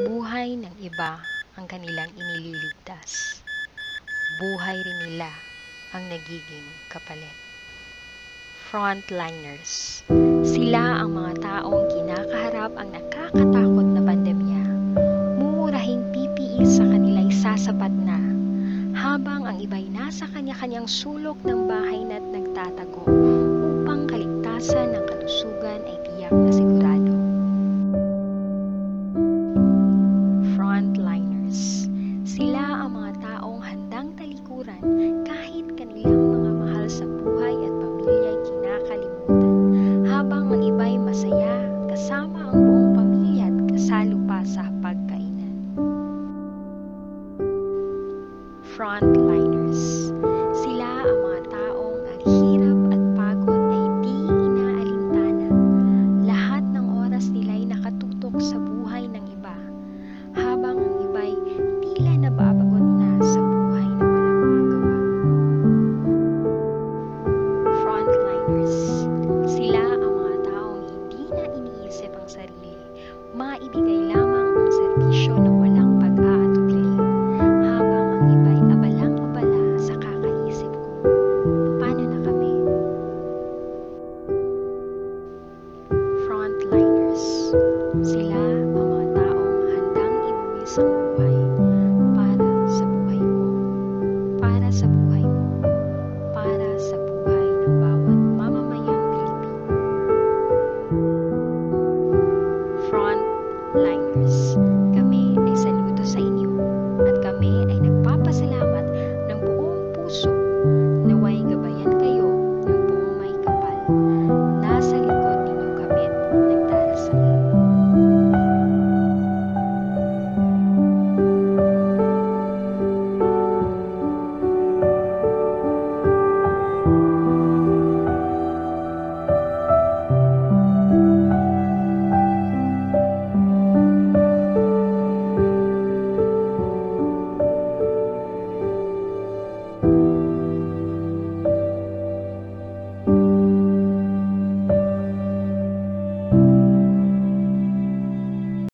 buhay ng iba ang kanilang inililigtas, buhay rin nila ang nagiging kapalit. Frontliners. Sila ang mga taong kinakaharap ang nakakatakot na pandemya. Mumurahing PPE sa kanila'y sasapat na, habang ang iba'y nasa kanya-kanyang sulok ng bahay na't nagtatago upang kaligtasan ng kalusugan